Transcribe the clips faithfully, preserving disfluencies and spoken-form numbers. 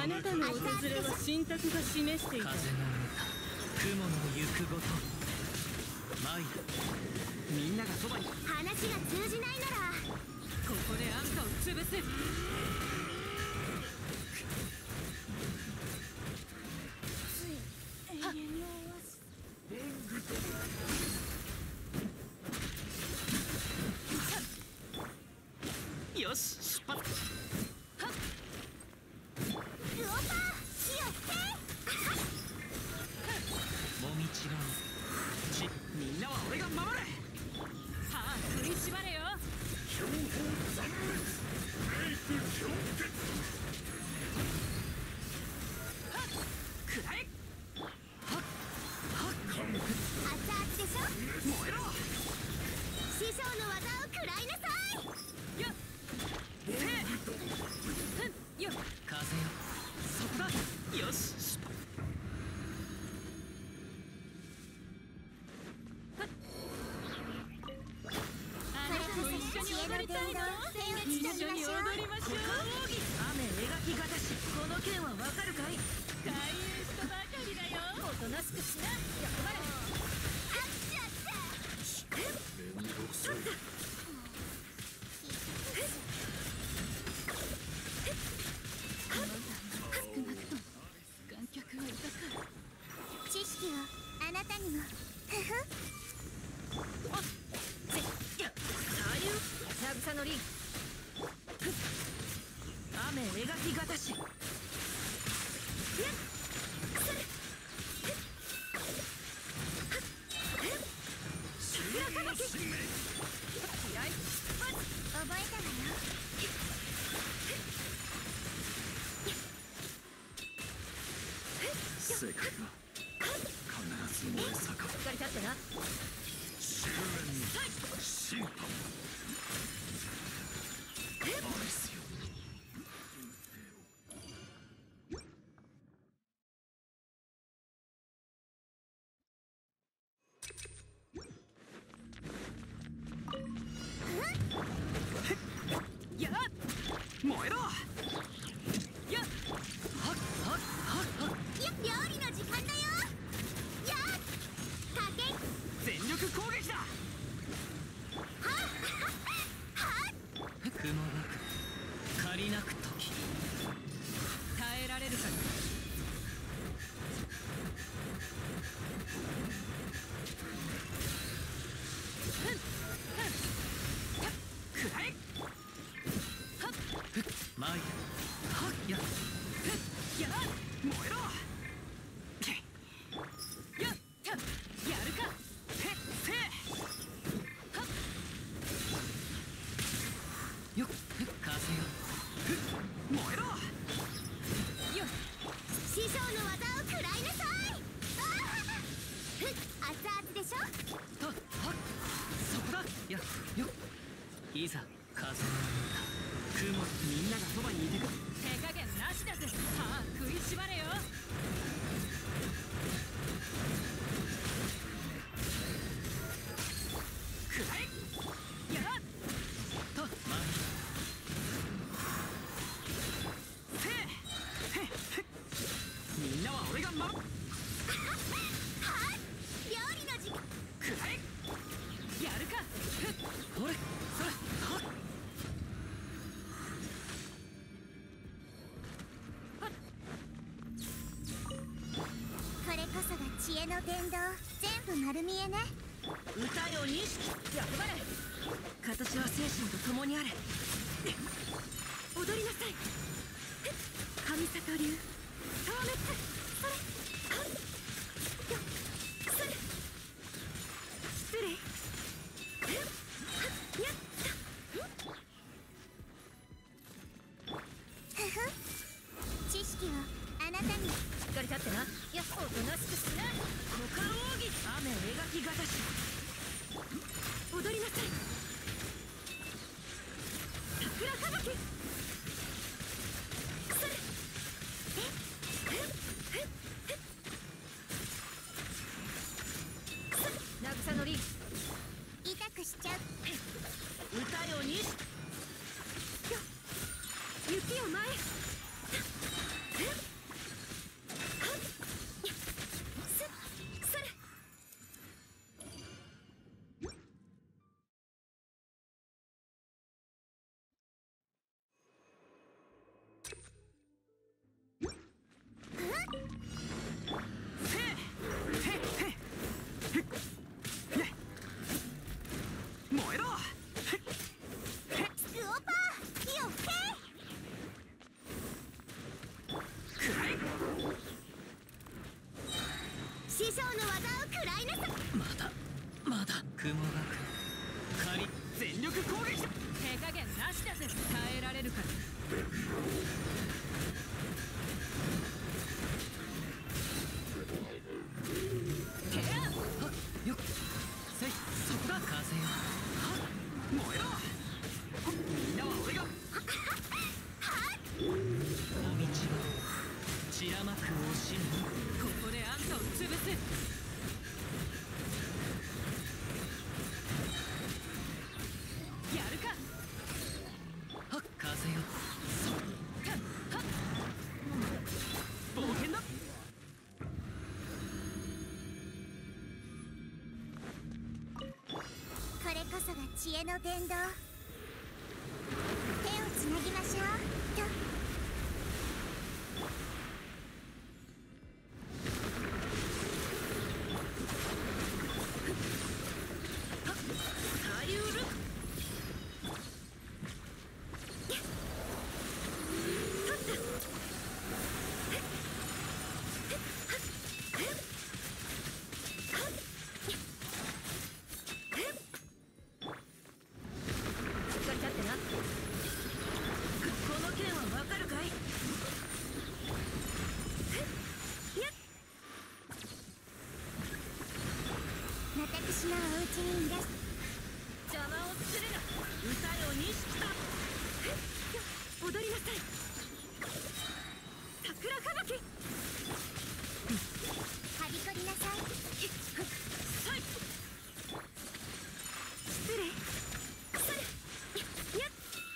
あなたの訪れは神託が示していた。 風の歌、雲の行くごと。舞、みんながそばに。 話が通じないならここであんたを潰す。永遠のオアシス。 よし、出発。 ルオパー火をつけ。 もみちがち、みんなは俺が守れ。 さあ食いしばれよ。 標本残滅レイプ氷結。 くらえ。はっはっ完璧。 熱々でしょ。 燃えろ。 師匠の技を食らいなさい。 よっせえ。 ふんよっ。 風よ、そこだ。よし、出発。 あなたも一緒に踊りたいの？一緒に踊りましょう。 雨描きがたし、この件はわかるかい？ 回遊したばかりだよ。おとなしくしな。役割。 めんどくさい。 観客はいたか。 知識をあなたにも。ふふ。 あ、せ、や、さゆ、渚のり。雨描きがたし。 覚えたわよ。 世界が必ず燃え盛る。 しっかり立ってな。 終焉の審判。愛すよ。 やっ、燃えろ。やっ、はっはっはっはっ。 や料理の時間だよ。やっかけ。 全力攻撃だ。雲なく借りなく時。 耐えられるかな。 くらえ。はっまい。はっや。やっ、燃えろ。 よっやるか。 へっせはっよっ風よ。燃えろ。 よっ師匠の技を食らいなさい。ああふっ熱々でしょ。 はっはっそこだ。やよっいざ風の歌、雲、みんながそばにいてく。 手加減なしだぜ。さあ食いしばれよ。 くらえ。やっとませへっへっ。みんなは俺が守る。 はっ料理の時間。 くらえ。 やるか。 ほれそれはっ。 これこそが知恵の伝道。全部丸見えね。 歌よ認識。役張れ。形は精神と共にあれ。 踊りなさい。神里流消滅。それはっよっそれ失礼。はっやったふふ。知識をあなたに。 しっかり立ってな。 よっおとなしくしな。 股間奥義。雨描きがたし。 踊りなさい。桜吹雪。それえふっふっふっ渚のり。 痛くしちゃう。 歌よ認識。 雪を前。 燃えろ。 スオパーよけくらい。 師匠の技を食らいなさい。 まだまだ雲が仮全力攻撃だ。手加減なしだぜ。耐えられるか。てやはっよっせいそこだ風よ。はっ燃えろ。みんなは俺が小道は散らまく惜しむ。ここであんたを潰す。やるか。はっ風よ。そっかはっ冒険だ。 これこそが知恵の伝道。手をつなぎましょうと。 サリュール私のお家にいらっし邪魔をするな。歌よ錦と踊りなさい。桜吹雪。 はびこりなさい。 はい。失礼。それ。やっ。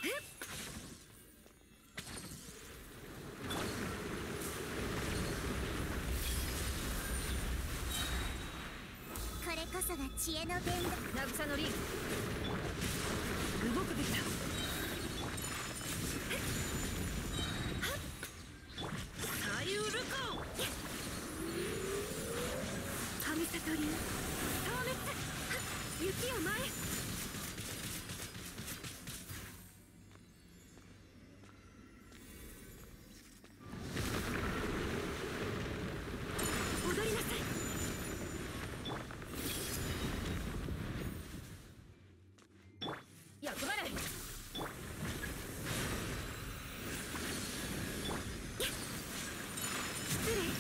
これこそが知恵の伝道。 渚のリン動くべきだ。サリュールコ神里流消滅。雪を前へ。踊りなさい。役払い。失礼。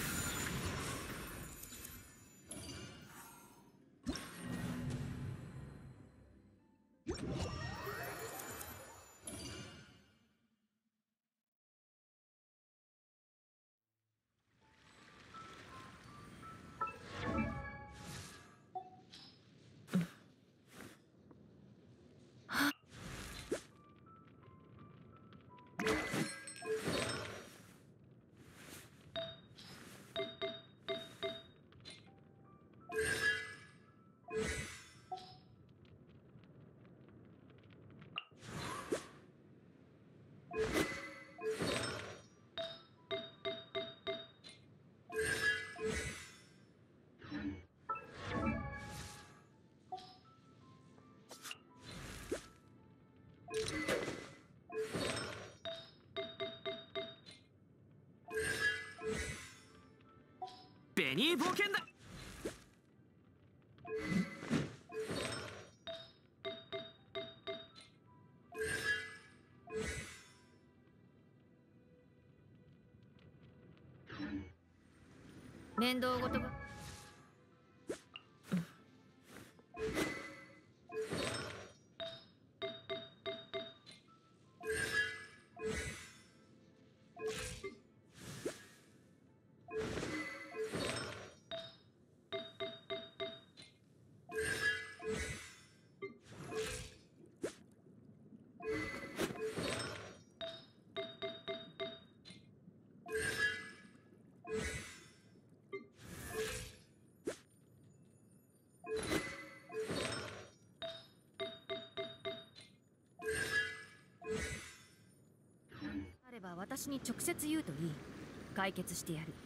ベニー冒険だ。 面倒ごとが。 私に直接言うといい。解決してやる。